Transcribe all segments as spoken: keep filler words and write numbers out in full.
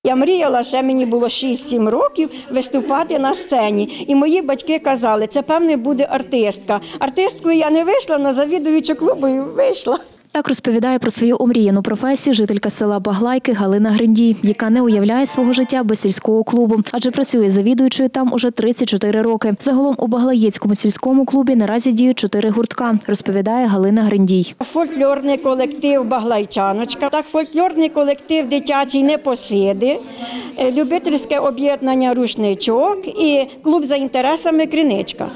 Я мріяла, ще мені було шість-сім років, виступати на сцені. І мої батьки казали, це, певне, буде артистка. Артисткою я не вийшла, на завідуючу клубу вийшла. Так розповідає про свою омріяну професію жителька села Баглайки Галина Гриндій, яка не уявляє свого життя без сільського клубу, адже працює завідуючою там уже тридцять чотири роки. Загалом у Баглаєцькому сільському клубі наразі діють чотири гуртка, розповідає Галина Гриндій. Фольклорний колектив «Баглайчаночка», так, фольклорний колектив «Дитячий непосиди», любительське об'єднання «Рушничок» і клуб за інтересами «Криничка».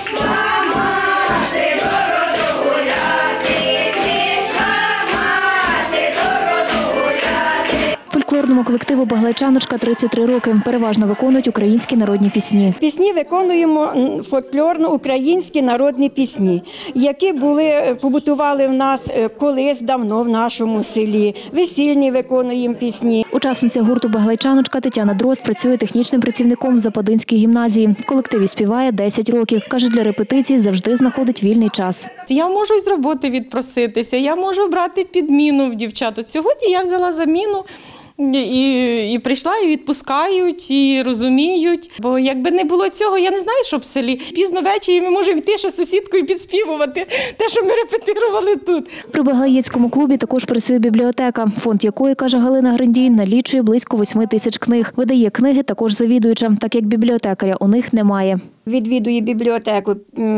Фольклорному колективу «Баглайчаночка» тридцять три роки. Переважно виконують українські народні пісні. Пісні виконуємо фольклорно-українські народні пісні, які були, побутували в нас колись давно в нашому селі. Весільні виконуємо пісні. Учасниця гурту «Баглайчаночка» Тетяна Дрозд працює технічним працівником в Западинській гімназії. В колективі співає десять років. Каже, для репетицій завжди знаходить вільний час. Я можу з роботи відпроситися, я можу брати підміну в дівчат. От сьогодні я взяла заміну. І, і прийшла, і відпускають, і розуміють. Бо якби не було цього, я не знаю, що в селі. Пізно ввечері ми можемо йти ще з сусідкою підспівувати те, що ми репетирували тут. При Баглаєцькому клубі також працює бібліотека, фонд якої, каже Галина Гриндій, налічує близько восьми тисяч книг. Видає книги також завідуюча, так як бібліотекаря у них немає. Відвідує бібліотеку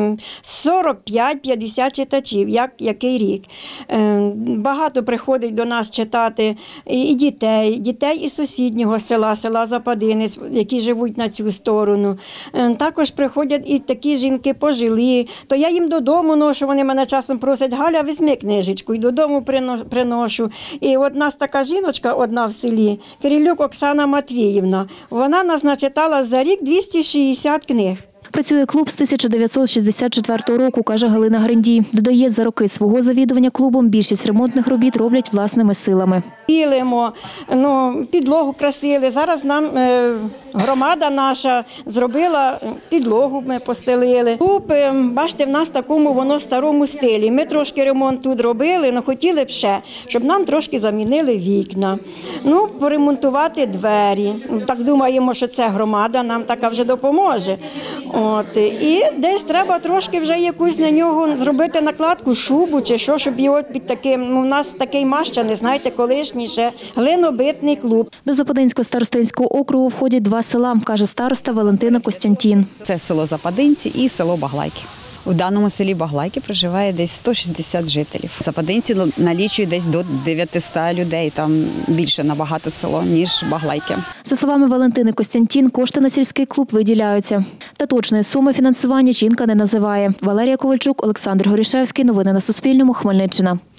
сорок п'ять - п'ятдесят читачів, як який рік. Багато приходить до нас читати і дітей, дітей із сусіднього села, села Западинець, які живуть на цю сторону. Також приходять і такі жінки пожилі, то я їм додому ношу, вони мене часом просять: Галя, візьми книжечку, і додому приношу. І от нас така жіночка одна в селі, Кирилюк Оксана Матвіївна, вона нас начитала за рік двісті шістдесят книг. Працює клуб з тисяча дев'ятсот шістдесят четвертого року, каже Галина Гриндій. Додає, за роки свого завідування клубом більшість ремонтних робіт роблять власними силами. Білимо, ну, підлогу красили. Зараз нам е, громада наша зробила підлогу, ми постелили. Клуб, е, бачите, в нас в такому воно старому стилі. Ми трошки ремонт тут робили, але хотіли б ще, щоб нам трошки замінили вікна. Ну, поремонтувати двері. Так думаємо, що це громада нам така вже допоможе. От, і десь треба трошки вже якусь на нього зробити накладку, шубу чи що, щоб його під таким, ну, у нас такий мащаний, знаєте, колишній ще глинобитний клуб. До Западинського старостинського округу входять два села, каже староста Валентина Костянтін. Це село Западинці і село Баглайки. У даному селі Баглайки проживає десь сто шістдесят жителів. Западинці налічують десь до дев'ятисот людей, там більше набагато село, ніж Баглайки. За словами Валентини Костянтін, кошти на сільський клуб виділяються. Та точної суми фінансування жінка не називає. Валерія Ковальчук, Олександр Горішевський. Новини на Суспільному. Хмельниччина.